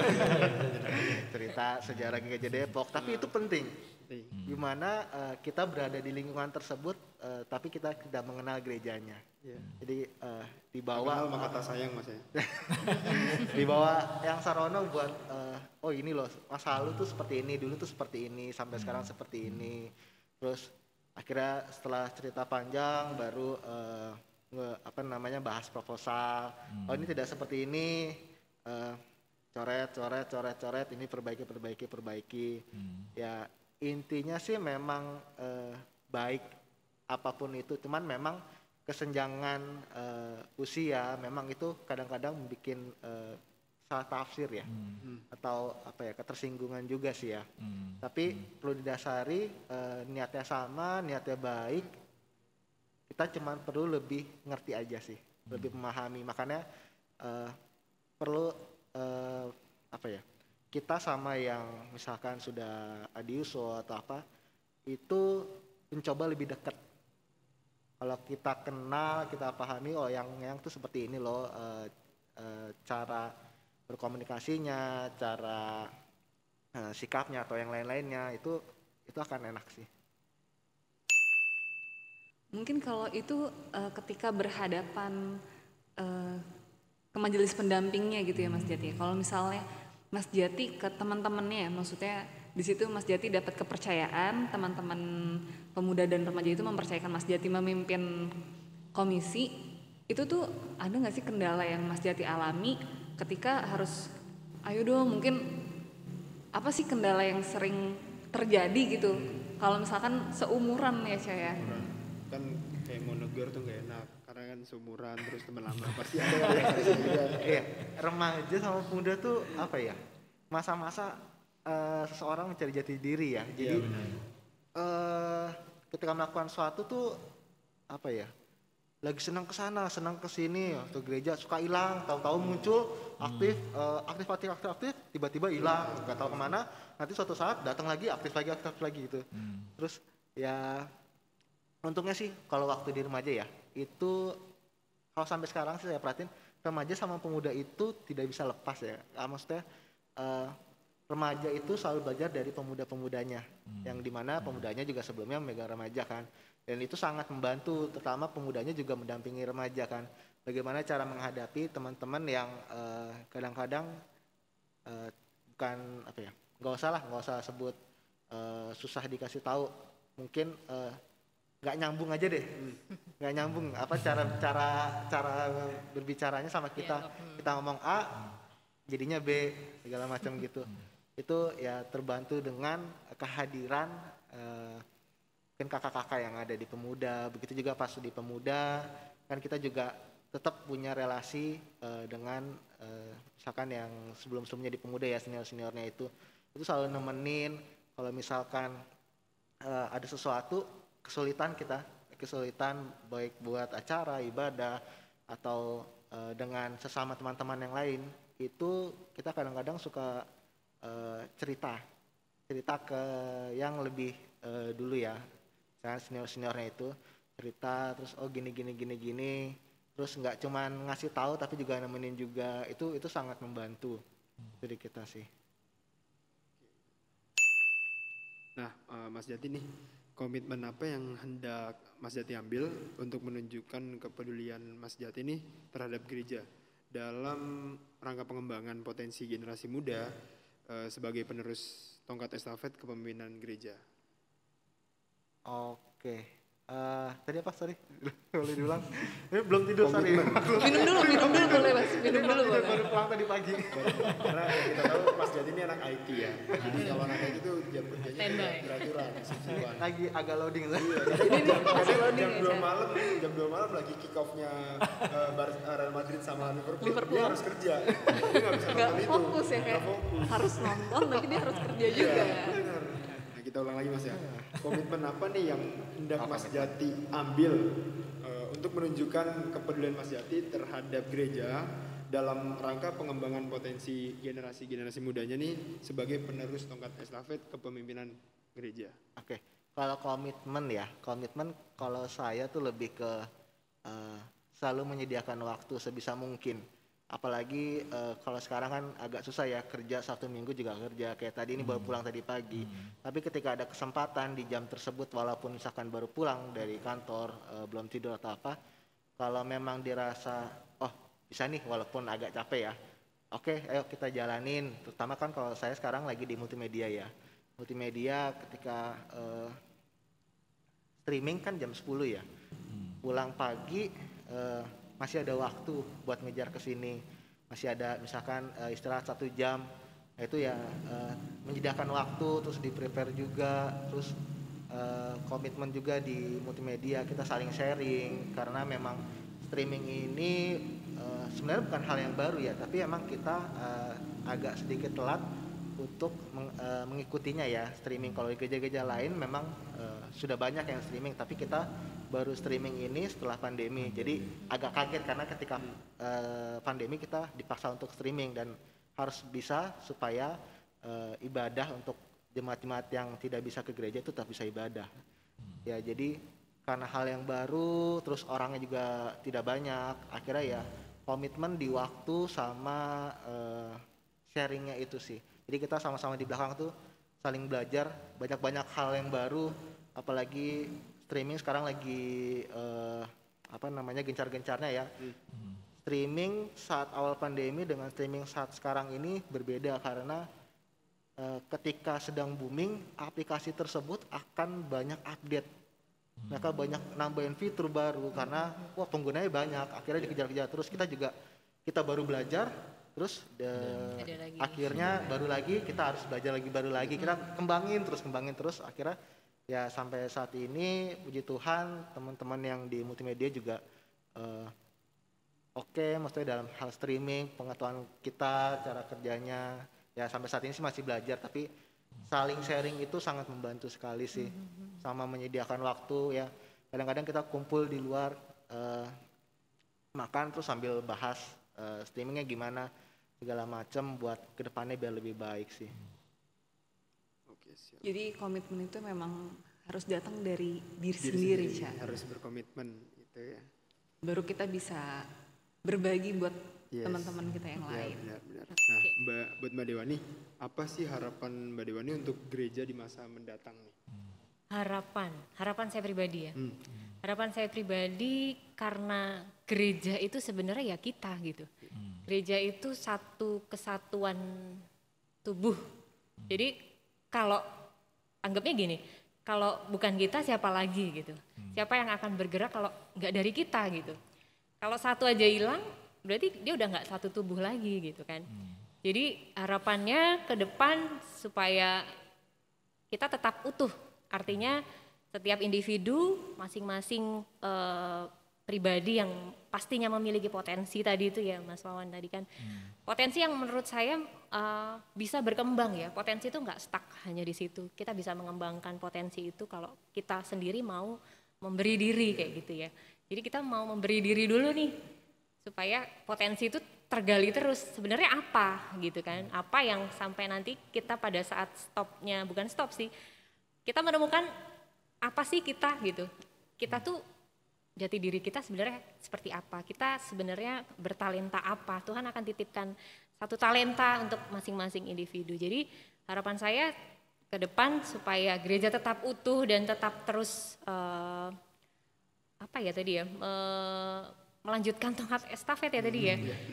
cerita sejarah G K J Depok, tapi itu penting. Hmm. Gimana uh, kita berada di lingkungan tersebut, uh, tapi kita tidak mengenal gerejanya. Yeah. Jadi uh, dibawa sama kata sayang mas ya. Dibawa Eyang Sarwono buat uh, oh ini loh masa lalu tuh seperti ini, dulu tuh seperti ini, sampai sekarang seperti ini. Terus akhirnya setelah cerita panjang baru uh, nge, apa namanya bahas proposal. Hmm. Oh ini tidak seperti ini. Uh, coret, coret, coret, coret. Ini perbaiki, perbaiki, perbaiki. Hmm. Ya intinya sih memang uh, baik apapun itu, cuman memang kesenjangan uh, usia memang itu kadang-kadang bikin uh, salah tafsir ya, hmm. atau apa ya ketersinggungan juga sih ya. Hmm. Tapi hmm. perlu didasari uh, niatnya sama, niatnya baik. Kita cuma perlu lebih ngerti aja sih, hmm. lebih memahami. Makanya uh, perlu uh, apa ya? Kita sama yang misalkan sudah adiuso atau apa itu mencoba lebih dekat. Kalau kita kenal, kita pahami oh yang yang tuh seperti ini loh uh, uh, cara berkomunikasinya, cara uh, sikapnya atau yang lain-lainnya itu itu akan enak sih. Mungkin kalau itu uh, ketika berhadapan uh, ke majelis pendampingnya gitu ya Mas Jati. Kalau misalnya Mas Jati ke teman-temannya, maksudnya di situ Mas Jati dapat kepercayaan, teman-teman pemuda dan remaja itu mempercayakan Mas Jati memimpin komisi. Itu tuh ada nggak sih kendala yang Mas Jati alami ketika harus ayo dong mungkin apa sih kendala yang sering terjadi gitu kalau misalkan seumuran ya Cah ya. Kan kayak mau negor tuh nggak enak karena kan seumuran terus teman lama pasti ada yang sering juga. Iya, remaja sama pemuda tuh apa ya? Masa-masa eh, seseorang mencari jati diri ya. Jadi eh, ketika melakukan sesuatu tuh apa ya? Lagi senang ke sana, senang ke sini, atau gereja suka hilang, tahu-tahu muncul aktif, eh, aktif aktif aktif aktif, tiba-tiba hilang, nggak tahu kemana. Nanti suatu saat datang lagi, aktif lagi, aktif lagi gitu. Terus ya untungnya sih kalau waktu di remaja ya itu kalau sampai sekarang sih saya perhatiin remaja sama pemuda itu tidak bisa lepas ya. Ah, maksudnya eh, remaja itu selalu belajar dari pemuda-pemudanya, yang dimana pemudanya juga sebelumnya memegang remaja kan. Dan itu sangat membantu, terutama pemudanya juga mendampingi remaja kan. Bagaimana cara menghadapi teman-teman yang eh, kadang-kadang eh, bukan apa ya, nggak usah lah, nggak usah sebut eh, susah dikasih tahu, mungkin eh, nggak nyambung aja deh, nggak nyambung apa cara cara cara berbicaranya sama kita, kita ngomong A, jadinya B segala macam gitu. Itu ya terbantu dengan kehadiran eh, mungkin kakak-kakak yang ada di pemuda. Begitu juga pas di pemuda kan kita juga tetap punya relasi uh, dengan uh, misalkan yang sebelum-sebelumnya di pemuda ya, senior-seniornya itu itu selalu nemenin kalau misalkan uh, ada sesuatu kesulitan kita kesulitan baik buat acara ibadah atau uh, dengan sesama teman-teman yang lain, itu kita kadang-kadang suka uh, cerita cerita ke yang lebih uh, dulu ya, misalnya senior-seniornya itu cerita terus oh gini gini gini gini, terus nggak cuman ngasih tahu tapi juga nemenin juga, itu itu sangat membantu dari kita sih. Nah, uh, Mas Jati nih, komitmen apa yang hendak Mas Jati ambil untuk menunjukkan kepedulian Mas Jati nih terhadap gereja dalam rangka pengembangan potensi generasi muda uh, sebagai penerus tongkat estafet kepemimpinan gereja? Oke. Uh, tadi apa sorry boleh diulang? Ini belum tidur sorry. Minum dulu, minum dulu boleh Mas, minum dulu boleh. Baru pulang tadi pagi. Karena kita tahu Mas Jati ini anak I T ya, jadi kalau anak I T itu jam kerjanya Standby. beraturan, sesuai. Lagi agak loading lah. Ini nih kadang loading jam ya, dua Cah? malam, jam dua malam lagi kick off-nya uh, Bar- uh, Real Madrid sama Liverpool, Liverpool. dia harus kerja. Dia nggak bisa Nggak nonton itu. fokus ya, kayak Nggak fokus. harus nonton tapi dia harus kerja juga. Benar. Nah, kita ulang lagi Mas ya. Komitmen apa nih yang hendak Mas Jati ambil uh, untuk menunjukkan kepedulian Mas Jati terhadap gereja dalam rangka pengembangan potensi generasi-generasi mudanya nih sebagai penerus tongkat estafet kepemimpinan gereja? Oke, kalau komitmen ya, komitmen kalau saya tuh lebih ke uh, selalu menyediakan waktu sebisa mungkin. Apalagi uh, kalau sekarang kan agak susah ya, kerja Sabtu Minggu juga kerja, kayak tadi ini baru pulang tadi pagi. Tapi ketika ada kesempatan di jam tersebut, walaupun misalkan baru pulang dari kantor, uh, belum tidur atau apa, kalau memang dirasa oh bisa nih walaupun agak capek ya, oke ayo kita jalanin. Terutama kan kalau saya sekarang lagi di multimedia ya, multimedia ketika uh, streaming kan jam sepuluh ya, pulang pagi uh, masih ada waktu buat ngejar ke sini, masih ada misalkan uh, istirahat satu jam, nah itu ya uh, menyediakan waktu, terus di prepare juga, terus uh, komitmen juga di multimedia, kita saling sharing karena memang streaming ini uh, sebenarnya bukan hal yang baru ya, tapi emang kita uh, agak sedikit telat untuk meng, uh, mengikutinya ya streaming. Kalau di gereja-gereja lain memang uh, sudah banyak yang streaming, tapi kita baru streaming ini setelah pandemi, jadi agak kaget karena ketika uh, pandemi kita dipaksa untuk streaming dan harus bisa supaya uh, ibadah untuk jemaat-jemaat yang tidak bisa ke gereja itu tetap bisa ibadah ya. Jadi karena hal yang baru, terus orangnya juga tidak banyak, akhirnya ya komitmen di waktu sama uh, sharingnya itu sih. Jadi kita sama-sama di belakang tuh saling belajar banyak-banyak hal yang baru, apalagi streaming sekarang lagi uh, apa namanya gencar-gencarnya ya. Hmm. Streaming saat awal pandemi dengan streaming saat sekarang ini berbeda karena uh, ketika sedang booming aplikasi tersebut akan banyak update. Mereka banyak nambahin fitur baru karena wah penggunanya banyak, akhirnya dikejar-kejar terus. Kita juga kita baru belajar terus de- Ada lagi. akhirnya baru lagi kita harus belajar lagi baru lagi kita kembangin terus kembangin terus akhirnya ya sampai saat ini puji Tuhan teman-teman yang di multimedia juga eh, oke maksudnya dalam hal streaming pengetahuan kita cara kerjanya ya sampai saat ini sih masih belajar tapi saling sharing itu sangat membantu sekali sih sama menyediakan waktu ya kadang-kadang kita kumpul di luar eh, makan terus sambil bahas eh, streamingnya gimana segala macam buat kedepannya biar lebih baik sih. Oke, siap. Jadi komitmen itu memang harus datang dari diri, Diri sendiri, sendiri, Ca. harus berkomitmen gitu ya. Baru kita bisa berbagi buat Yes. teman-teman kita yang Ya, lain. benar, benar. Nah, Mbak, buat Mbak Dewani, apa sih harapan Mbak Dewani untuk gereja di masa mendatang nih? Harapan, harapan saya pribadi ya. Hmm. Harapan saya pribadi karena gereja itu sebenarnya ya kita gitu. Gereja itu satu kesatuan tubuh. Jadi kalau anggapnya gini, kalau bukan kita siapa lagi gitu. Siapa yang akan bergerak kalau nggak dari kita gitu. Kalau satu aja hilang, berarti dia udah nggak satu tubuh lagi gitu kan. Jadi harapannya ke depan supaya kita tetap utuh. Artinya setiap individu masing-masing eh, pribadi yang pastinya memiliki potensi tadi itu ya Mas Wawan tadi kan. Potensi yang menurut saya eh, bisa berkembang ya. Potensi itu nggak stuck hanya di situ. Kita bisa mengembangkan potensi itu kalau kita sendiri mau memberi diri kayak gitu ya. Jadi kita mau memberi diri dulu nih supaya potensi itu tergali terus. Sebenarnya apa gitu kan? Apa yang sampai nanti kita pada saat stopnya, bukan stop sih, kita menemukan apa sih kita gitu. Kita tuh jati diri kita sebenarnya seperti apa. Kita sebenarnya bertalenta apa. Tuhan akan titipkan satu talenta untuk masing-masing individu. Jadi harapan saya ke depan supaya gereja tetap utuh dan tetap terus eh, apa ya tadi ya eh, melanjutkan tongkat estafet ya tadi ya.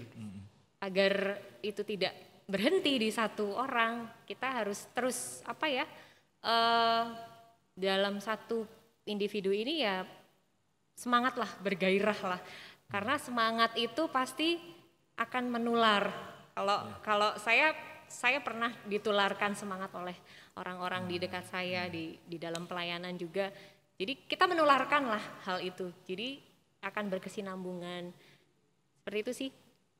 Agar itu tidak berhenti di satu orang. Kita harus terus apa ya Uh, dalam satu individu ini ya semangatlah, bergairah lah. Karena semangat itu pasti akan menular. Kalau ya. kalau saya saya pernah ditularkan semangat oleh orang-orang di dekat saya di di dalam pelayanan juga. Jadi kita menularkanlah hal itu. Jadi akan berkesinambungan. Seperti itu sih.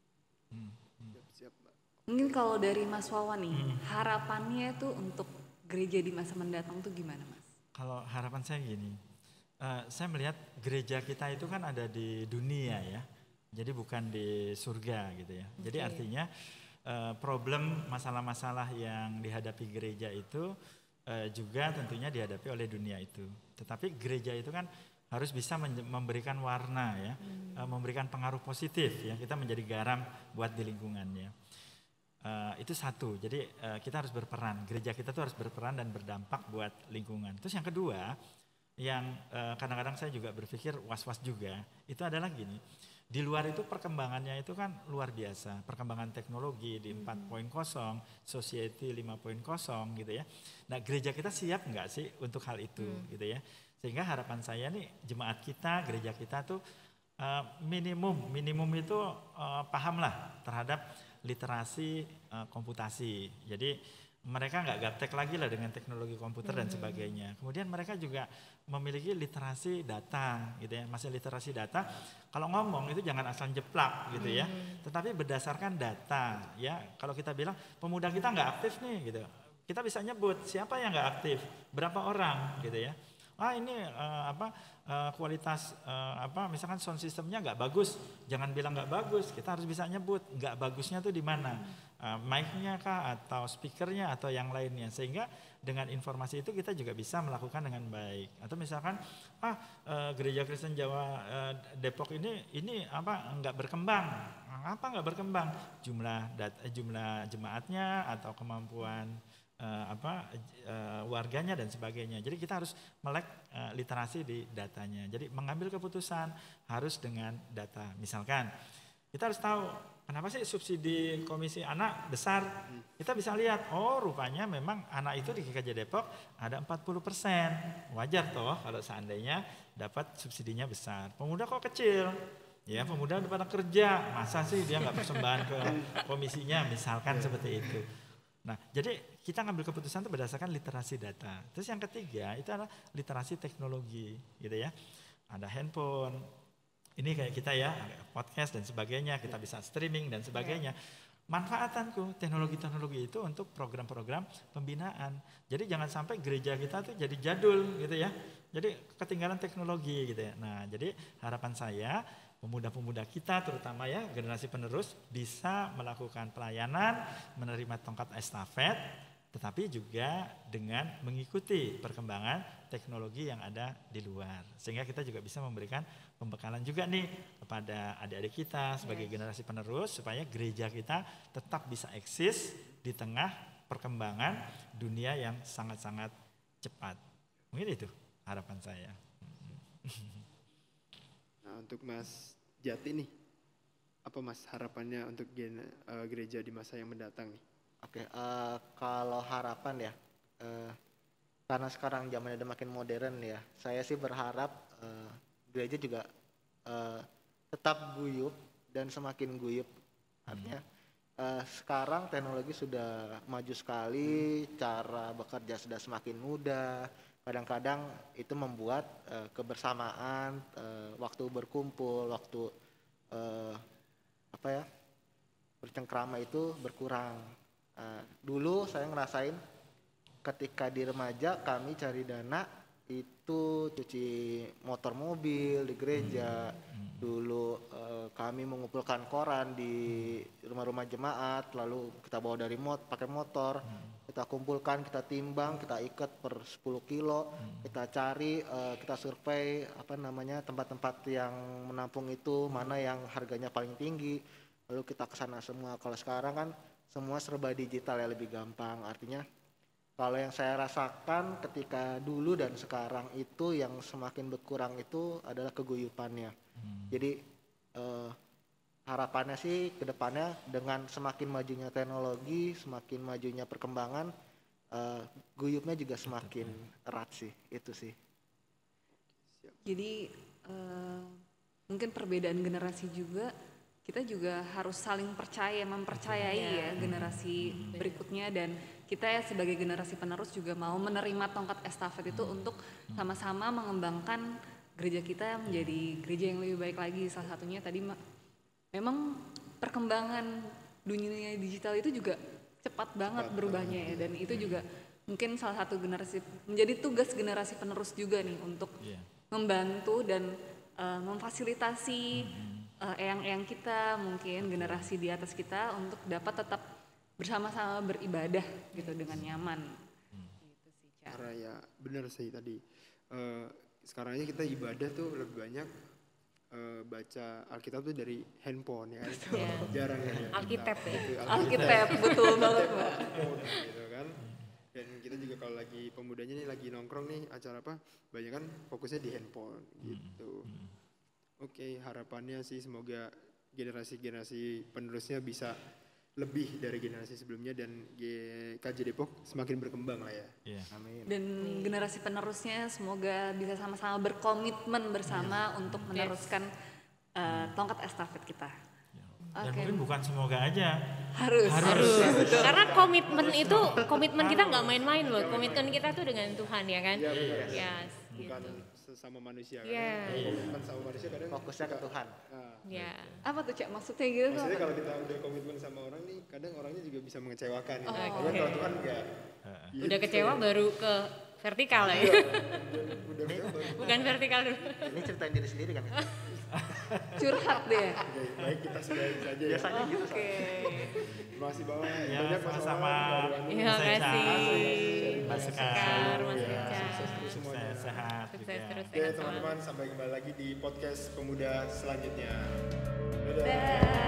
Mungkin kalau dari Mas Wawan nih, harapannya itu untuk gereja di masa mendatang tuh gimana Mas? Kalau harapan saya gini, uh, saya melihat gereja kita itu kan ada di dunia ya, jadi bukan di surga gitu ya. Jadi okay. artinya uh, problem masalah-masalah yang dihadapi gereja itu uh, juga tentunya dihadapi oleh dunia itu. Tetapi gereja itu kan harus bisa memberikan warna ya, hmm. uh, memberikan pengaruh positif ya, kita menjadi garam buat di lingkungannya. Uh, itu satu, jadi uh, kita harus berperan, gereja kita tuh harus berperan dan berdampak buat lingkungan. Terus yang kedua, yang uh, kadang-kadang saya juga berpikir was-was juga, itu adalah gini, di luar itu perkembangannya itu kan luar biasa, perkembangan teknologi di empat titik nol, society lima titik nol gitu ya. Nah gereja kita siap nggak sih untuk hal itu hmm. gitu ya, sehingga harapan saya nih jemaat kita, gereja kita tuh uh, minimum, minimum itu uh, pahamlah terhadap literasi uh, komputasi. Jadi mereka nggak gaptek lagi lah dengan teknologi komputer hmm. dan sebagainya. Kemudian mereka juga memiliki literasi data, gitu ya. Masih literasi data. Kalau ngomong itu jangan asal jeplak, gitu ya. Hmm. Tetapi berdasarkan data, ya. Kalau kita bilang pemuda kita nggak aktif nih, gitu. Kita bisa nyebut siapa yang nggak aktif, berapa orang, gitu ya. Ah ini uh, apa uh, kualitas uh, apa misalkan sound systemnya nggak bagus, jangan bilang nggak bagus, kita harus bisa nyebut nggak bagusnya tuh di mana, uh, mic-nya kah atau speakernya atau yang lainnya, sehingga dengan informasi itu kita juga bisa melakukan dengan baik. Atau misalkan ah uh, gereja Kristen Jawa uh, Depok ini ini apa nggak berkembang, apa nggak berkembang jumlah dat, jumlah jemaatnya atau kemampuan Uh, apa uh, warganya dan sebagainya. Jadi kita harus melek uh, literasi di datanya. Jadi mengambil keputusan harus dengan data. Misalkan kita harus tahu kenapa sih subsidi komisi anak besar. Kita bisa lihat, oh rupanya memang anak itu di G K J Depok ada empat puluh persen. Wajar toh kalau seandainya dapat subsidinya besar. Pemuda kok kecil. Ya pemuda udah pada kerja, masa sih dia nggak persembahan ke komisinya, misalkan seperti itu. Nah, jadi kita ngambil keputusan itu berdasarkan literasi data. Terus yang ketiga itu adalah literasi teknologi, gitu ya. Ada handphone, ini kayak kita ya, podcast dan sebagainya, kita bisa streaming dan sebagainya. Manfaatanku teknologi-teknologi itu untuk program-program pembinaan. Jadi jangan sampai gereja kita tuh jadi jadul, gitu ya. Jadi ketinggalan teknologi, gitu ya. Nah, jadi harapan saya pemuda-pemuda kita terutama ya generasi penerus bisa melakukan pelayanan, menerima tongkat estafet, tetapi juga dengan mengikuti perkembangan teknologi yang ada di luar. Sehingga kita juga bisa memberikan pembekalan juga nih kepada adik-adik kita sebagai generasi penerus supaya gereja kita tetap bisa eksis di tengah perkembangan dunia yang sangat-sangat cepat. Mungkin itu harapan saya. Nah, untuk Mas Jati nih, apa Mas harapannya untuk gen, uh, gereja di masa yang mendatang nih? Oke, uh, kalau harapan ya, uh, karena sekarang zamannya udah makin modern ya, saya sih berharap uh, gereja juga uh, tetap guyup dan semakin guyup. Artinya uh, sekarang teknologi sudah maju sekali, cara bekerja sudah semakin mudah. Kadang-kadang itu membuat uh, kebersamaan, uh, waktu berkumpul, waktu uh, apa ya bercengkrama itu berkurang. Uh, dulu saya ngerasain ketika di remaja kami cari dana itu cuci motor mobil di gereja. Dulu uh, kami mengumpulkan koran di rumah-rumah jemaat, lalu kita bawa dari mot pakai motor. Kita kumpulkan, kita timbang, kita ikat per sepuluh kilo, kita cari, uh, kita survei apa namanya tempat-tempat yang menampung itu, mana yang harganya paling tinggi, lalu kita kesana semua. Kalau sekarang kan semua serba digital ya, lebih gampang. Artinya kalau yang saya rasakan ketika dulu dan sekarang itu yang semakin berkurang itu adalah keguyupannya. Hmm. Jadi uh, harapannya sih ke depannya dengan semakin majunya teknologi, semakin majunya perkembangan, uh, guyupnya juga semakin erat sih, itu sih. Jadi uh, mungkin perbedaan generasi juga, kita juga harus saling percaya, mempercayai ya generasi berikutnya, dan kita ya sebagai generasi penerus juga mau menerima tongkat estafet itu untuk sama-sama mengembangkan gereja kita menjadi gereja yang lebih baik lagi. Salah satunya tadi memang perkembangan dunia digital itu juga cepat banget berubahnya ya, dan itu juga mungkin salah satu generasi menjadi tugas generasi penerus juga nih untuk yeah. membantu dan uh, memfasilitasi uh, eyang-eyang kita, mungkin generasi di atas kita untuk dapat tetap bersama-sama beribadah gitu dengan nyaman. Gitu sih, Ca. Karena ya benar sih tadi. Uh, sekarang ini kita ibadah tuh lebih banyak Uh, baca Alkitab tuh dari handphone ya, yeah. jarang ya. Alkitab ya. Gitu, Alkitab betul banget Mbak. Gitu kan. Dan kita juga kalau lagi pemudanya nih lagi nongkrong nih acara apa, banyak kan fokusnya di handphone gitu. Hmm. Oke, okay, harapannya sih semoga generasi-generasi penerusnya bisa lebih dari generasi sebelumnya dan K J Depok semakin berkembang lah ya. Yeah. Amin. Dan generasi penerusnya semoga bisa sama-sama berkomitmen bersama yeah. untuk meneruskan yes. uh, tongkat estafet kita. Yeah. Dan okay. mungkin bukan semoga aja. Harus. Harus. Harus. Karena komitmen itu, komitmen kita nggak main-main loh. Komitmen kita tuh dengan Tuhan ya kan. Iya benar. Yes, bukan gitu. Sama manusia kan. Yeah. Komitmen sama manusia kadang fokusnya ke Tuhan. Nah, ya. Apa tuh Cak maksudnya gitu? Maksudnya kalau kita udah komitmen sama orang nih, kadang orangnya juga bisa mengecewakan. Oh, ya. okay. Kalau Tuhan enggak. Udah gitu. Kecewa baru ke vertikal ya. Udah kecewa baru. Bukan vertikal dulu. Ini ceritain diri sendiri kan. Curhat deh. Oke, baik kita sudahin saja ya. Biasanya Oh, gitu. Oke. Okay. Terima kasih banget. Ya, Banyak Mas sama-sama. Wawan. Terima kasih. Mas Sekar, Mas Ya, Eca. sukses terus semuanya. Sehat Sukses juga. terus. Oke teman-teman, sampai kembali lagi di podcast pemuda selanjutnya. Dadah. Dadah.